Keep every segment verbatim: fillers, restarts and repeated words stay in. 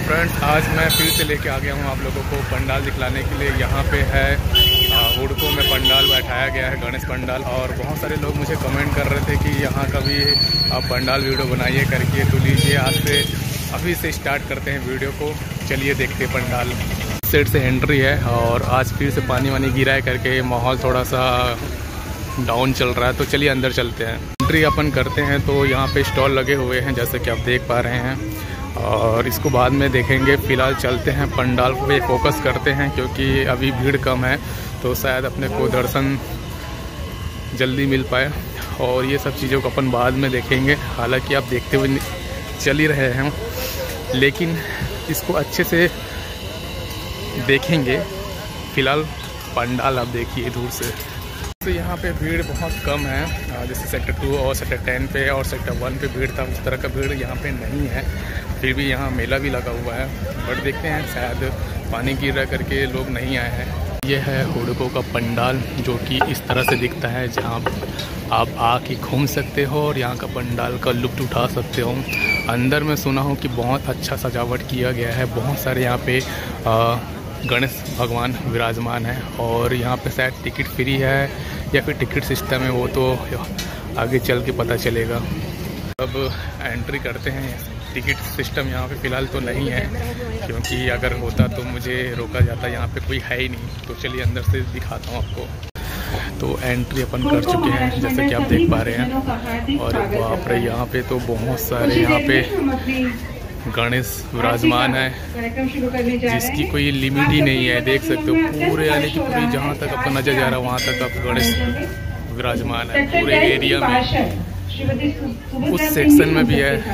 Friends, आज मैं फिर से लेके आ गया हूँ आप लोगों को पंडाल दिखलाने के लिए। यहाँ पे है हुडको में पंडाल बैठाया गया है, गणेश पंडाल। और बहुत सारे लोग मुझे कमेंट कर रहे थे कि यहाँ का भी आप पंडाल वीडियो बनाइए करके। तो लीजिए, आज से अभी से स्टार्ट करते हैं वीडियो को। चलिए देखते हैं पंडाल। साइड से एंट्री है और आज फिर से पानी वानी गिरा है करके माहौल थोड़ा सा डाउन चल रहा है। तो चलिए अंदर चलते हैं। एंट्री अपन करते हैं तो यहाँ पे स्टॉल लगे हुए हैं जैसे कि आप देख पा रहे हैं, और इसको बाद में देखेंगे। फ़िलहाल चलते हैं पंडाल पे फोकस करते हैं क्योंकि अभी भीड़ कम है तो शायद अपने को दर्शन जल्दी मिल पाए। और ये सब चीज़ों को अपन बाद में देखेंगे। हालांकि आप देखते हुए चल ही रहे हैं, लेकिन इसको अच्छे से देखेंगे। फ़िलहाल पंडाल आप देखिए दूर से। तो यहाँ पे भीड़ बहुत कम है, जैसे सेक्टर टू और सेक्टर टेन पे और सेक्टर वन पे भीड़ था, उस तरह का भीड़ यहाँ पे नहीं है। फिर भी यहाँ मेला भी लगा हुआ है, बट देखते हैं शायद पानी गिर रहा करके लोग नहीं आए हैं। ये है हुडको का पंडाल जो कि इस तरह से दिखता है, जहाँ आप आके घूम सकते हो और यहाँ का पंडाल का लुत्फ़ उठा सकते हो। अंदर में सुना हूँ कि बहुत अच्छा सजावट किया गया है। बहुत सारे यहाँ पे आ, गणेश भगवान विराजमान है और यहाँ पे शायद टिकट फ्री है या फिर टिकट सिस्टम है, वो तो आगे चल के पता चलेगा। अब एंट्री करते हैं। टिकट सिस्टम यहाँ पे फ़िलहाल तो नहीं है, क्योंकि अगर होता तो मुझे रोका जाता। यहाँ पे कोई है ही नहीं। तो चलिए अंदर से दिखाता हूँ आपको। तो एंट्री अपन कर चुके हैं जैसे कि आप देख पा रहे हैं। और बाप रे, यहाँ पे तो बहुत सारे यहाँ पे गणेश विराजमान है, जिसकी कोई लिमिट ही नहीं है। देख सकते हो पूरे, यानी कि पूरी जहाँ तक आपका नजर जा रहा है वहाँ तक आप गणेश विराजमान है पूरे एरिया में। उस सेक्शन में भी है,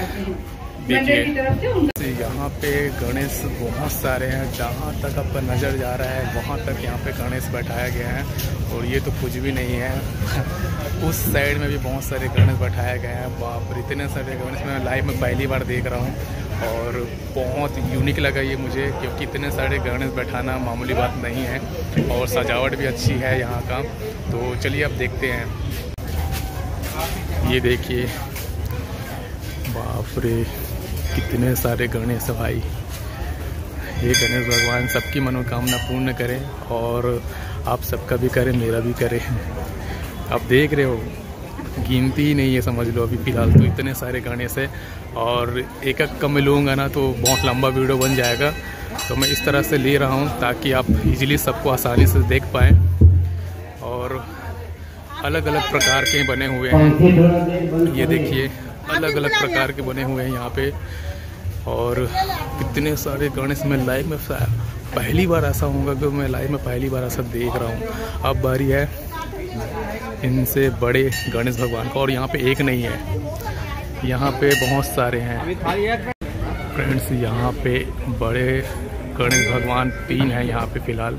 देखिए यहाँ पे गणेश बहुत सारे हैं। जहाँ तक आपका नज़र जा रहा है वहाँ तक यहाँ पे गणेश बैठाया गया है। और ये तो कुछ भी नहीं है। उस साइड में भी बहुत सारे गणेश बैठाया गया है। बाप रे, इतने सारे गणेश मैं लाइव में पहली बार देख रहा हूँ और बहुत यूनिक लगा ये मुझे, क्योंकि इतने सारे गणेश बैठाना मामूली बात नहीं है। और सजावट भी अच्छी है यहाँ का। तो चलिए अब देखते हैं। ये देखिए, बाप रे, कितने सारे गणेश भाई। ये गणेश भगवान सबकी मनोकामना पूर्ण करें और आप सबका भी करें, मेरा भी करें। आप देख रहे हो, गिनती ही नहीं है समझ लो अभी फ़िलहाल तो इतने सारे गणेश है। और एक एक कम लूँगा ना तो बहुत लंबा वीडियो बन जाएगा। तो मैं इस तरह से ले रहा हूँ ताकि आप इजीली सबको आसानी से देख पाएँ। और अलग अलग प्रकार के बने हुए हैं, ये देखिए अलग अलग प्रकार के बने हुए हैं यहाँ पे। और कितने सारे गणेश मैं लाइव में पहली बार ऐसा होगा कि मैं लाइव में पहली बार ऐसा देख रहा हूँ। अब बारी है इनसे बड़े गणेश भगवान का। और यहाँ पे एक नहीं है, यहाँ पे बहुत सारे हैं फ्रेंड्स। यहाँ पे बड़े गणेश भगवान तीन हैं यहाँ पे फ़िलहाल।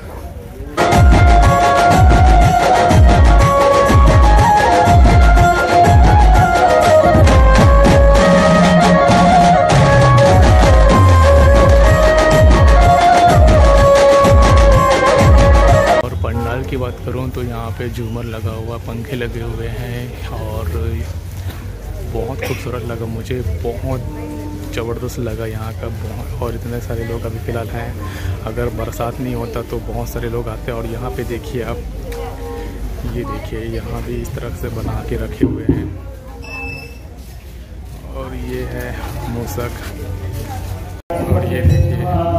की बात करूं तो यहाँ पे झूमर लगा हुआ, पंखे लगे हुए हैं और बहुत खूबसूरत लगा मुझे, बहुत ज़बरदस्त लगा यहाँ का। बहुत, और इतने सारे लोग अभी फ़िलहाल हैं। अगर बरसात नहीं होता तो बहुत सारे लोग आते हैं। और यहाँ पे देखिए आप, ये देखिए यहाँ भी इस तरह से बना के रखे हुए हैं। और ये है मूसक, और ये देखिए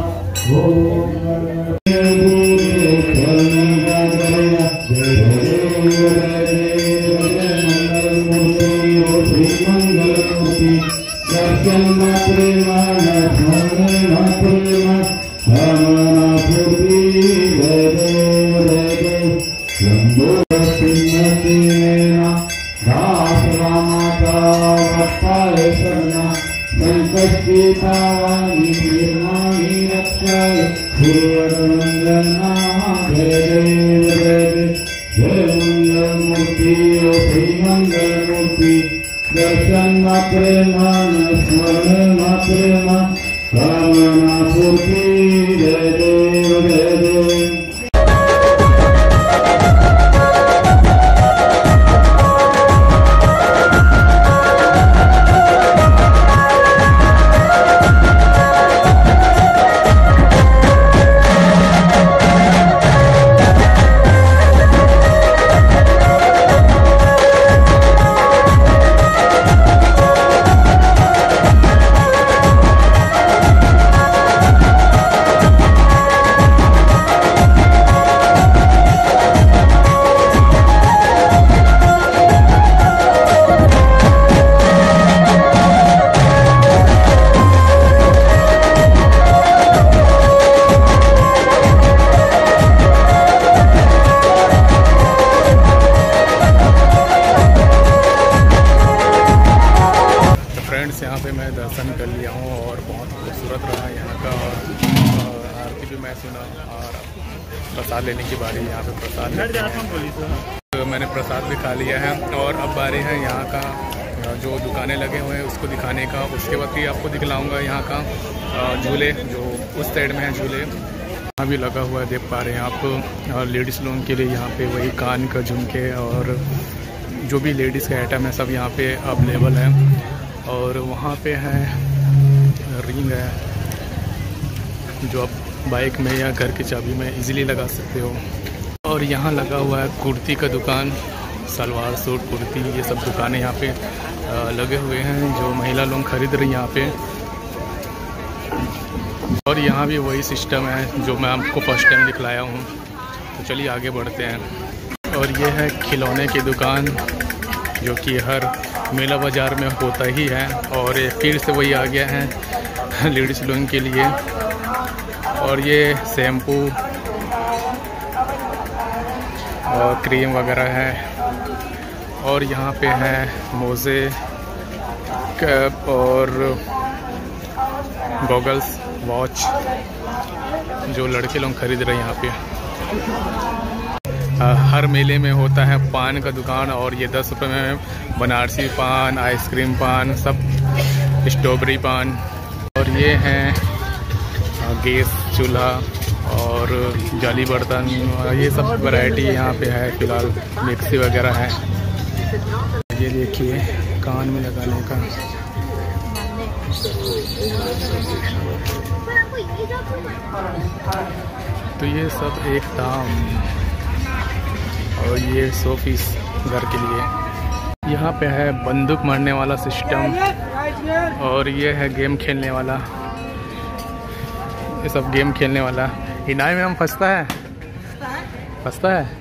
दर्शन प्रेमा स्मरण प्रेमा कामना पूर्ति जय देव जय देव। खूबसूरत रहा यहाँ का, और आरती भी मैं सुना, और प्रसाद लेने की बारी, यहाँ पे प्रसाद लेते हैं। तो मैंने प्रसाद भी खा लिया है और अब बारी है यहाँ का जो दुकानें लगे हुए हैं उसको दिखाने का। उसके बाद भी आपको दिखलाऊँगा यहाँ का झूले, जो उस साइड में है झूले यहाँ भी लगा हुआ है, देख पा रहे हैं आप। और लेडीज़ लोगों के लिए यहाँ पे वही कान का झुमके और जो भी लेडीज़ का आइटम है सब यहाँ पे अवेलेबल है। और वहाँ पे है रिंग है जो आप बाइक में या घर की चाबी में इजीली लगा सकते हो। और यहाँ लगा हुआ है कुर्ती का दुकान, सलवार सूट कुर्ती ये सब दुकानें यहाँ पे लगे हुए हैं जो महिला लोग खरीद रही हैं यहाँ पे। और यहाँ भी वही सिस्टम है जो मैं आपको फर्स्ट टाइम दिखलाया हूँ। तो चलिए आगे बढ़ते हैं। और ये है खिलौने की दुकान जो कि हर मेला बाज़ार में होता ही है, और ये फिर से वही आ गया है लेडीज़ लोगों के लिए। और ये शैम्पू और क्रीम वगैरह है। और यहाँ पे है मोज़े, कैप और गॉगल्स, वॉच जो लड़के लोग खरीद रहे हैं यहाँ पे। हर मेले में होता है पान का दुकान, और ये दस रुपये में बनारसी पान, आइसक्रीम पान, सब स्ट्रॉबेरी पान। और ये हैं गैस चूल्हा और जाली बर्तन, ये सब वैरायटी यहाँ पे है फ़िलहाल। मिक्सी वगैरह है। ये देखिए कान में लगाने का। तो ये सब एक दाम, और ये सौ पीस घर के लिए। यहाँ पे है बंदूक मारने वाला सिस्टम, और ये है गेम खेलने वाला। ये सब गेम खेलने वाला। इनामी में हम फंसता है फंसता है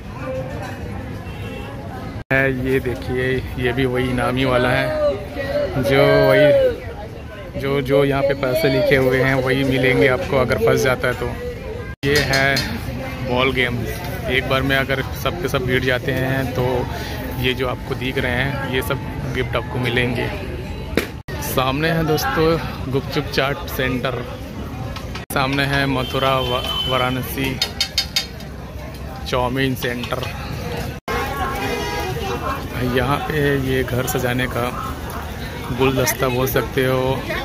ये देखिए, ये भी वही इनामी वाला है जो वही जो जो यहाँ पे पैसे लिखे हुए हैं वही मिलेंगे आपको अगर फंस जाता है तो। ये है बॉल गेम। एक बार में अगर सब के सब गिर जाते हैं तो ये जो आपको दिख रहे हैं ये सब गिफ्ट आपको मिलेंगे। सामने है दोस्तों गुपचुप चाट सेंटर, सामने है मथुरा वाराणसी चाउमीन सेंटर। यहाँ पे ये घर सजाने का गुलदस्ता बोल सकते हो।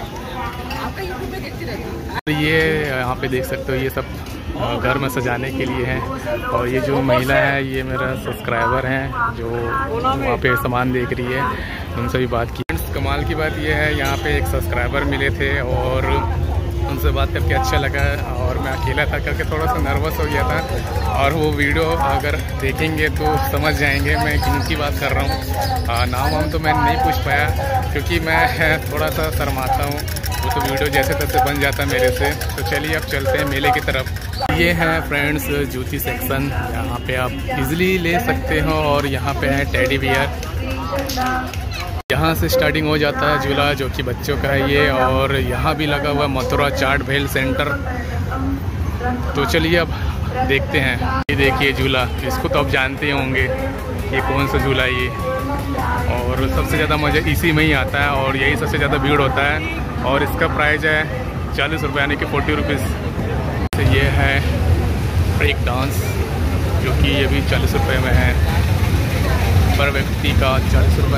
ये यहाँ पे देख सकते हो ये सब घर में सजाने के लिए है। और ये जो महिला है ये मेरा सब्सक्राइबर हैं जो वहाँ पे सामान देख रही है, उनसे भी बात की। कमाल की बात ये है यहाँ पे एक सब्सक्राइबर मिले थे और उनसे बात करके अच्छा लगा। और मैं अकेला था करके थोड़ा सा नर्वस हो गया था, और वो वीडियो अगर देखेंगे तो समझ जाएंगे मैं किनकी बात कर रहा हूँ। नाम वाम तो मैं नहीं पूछ पाया क्योंकि मैं थोड़ा सा शर्माता हूँ, वो तो वीडियो जैसे तैसे बन जाता मेरे से। तो चलिए अब चलते हैं मेले की तरफ। ये है फ्रेंड्स जूती सेक्शन, यहाँ पे आप इजीली ले सकते हो। और यहाँ पे है टेडी बियर, यहाँ से स्टार्टिंग हो जाता है झूला जो कि बच्चों का है ये। और यहाँ भी लगा हुआ मथुरा चाट भेल सेंटर। तो चलिए अब देखते हैं। ये देखिए झूला, इसको तो आप जानते ही होंगे ये कौन सा झूला है ये। और सबसे ज़्यादा मज़ा इसी में ही आता है और यही सबसे ज़्यादा भीड़ होता है। और इसका प्राइस है चालीस रुपये यानी कि फोर्टी रुपीज़। तो ये है ब्रेक डांस जो कि ये भी चालीस रुपये में है, पर व्यक्ति का चालीस रुपये।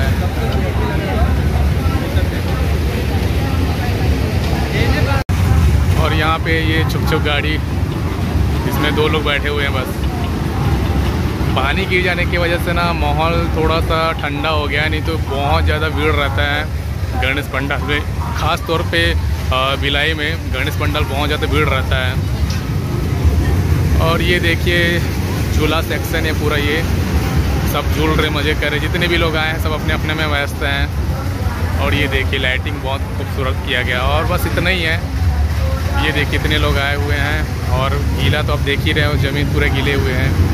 और यहाँ पे ये छुप छुप गाड़ी, इसमें दो लोग बैठे हुए हैं बस। पानी गिर जाने की वजह से ना माहौल थोड़ा सा ठंडा हो गया, नहीं तो बहुत ज़्यादा भीड़ रहता है गणेश पंडाल में। ख़ास तौर पे भिलाई में गणेश पंडाल बहुत ज़्यादा भीड़ रहता है। और ये देखिए झूला सेक्शन है पूरा, ये सब झूल रहे मज़े कर रहे। जितने भी लोग आए हैं सब अपने अपने में व्यस्त हैं। और ये देखिए लाइटिंग बहुत खूबसूरत किया गया। और बस इतना ही है। ये देखिए इतने लोग आए हुए हैं और गीला तो आप देख ही रहे हो, ज़मीन पूरे गीले हुए हैं।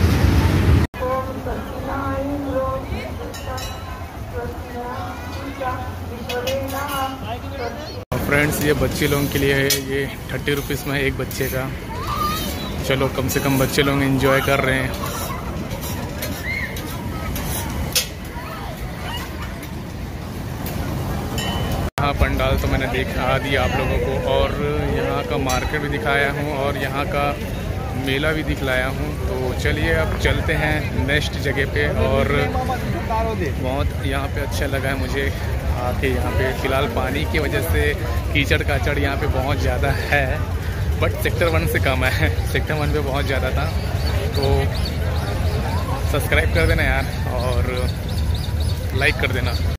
फ्रेंड्स ये बच्चे लोगों के लिए है, ये थर्टी रुपीज़ में एक बच्चे का। चलो कम से कम बच्चे लोग एंजॉय कर रहे हैं। हाँ पंडाल तो मैंने देखा दिया आप लोगों को। और का मार्केट भी दिखाया हूँ और यहाँ का मेला भी दिखलाया हूँ। तो चलिए अब चलते हैं नेक्स्ट जगह पे। और बहुत यहाँ पे अच्छा लगा है मुझे आके यहाँ पे। फ़िलहाल पानी की वजह से कीचड़ काचड़ यहाँ पे बहुत ज़्यादा है, बट सेक्टर वन से कम है। सेक्टर वन पे बहुत ज़्यादा था। तो सब्सक्राइब कर देना यार और लाइक कर देना।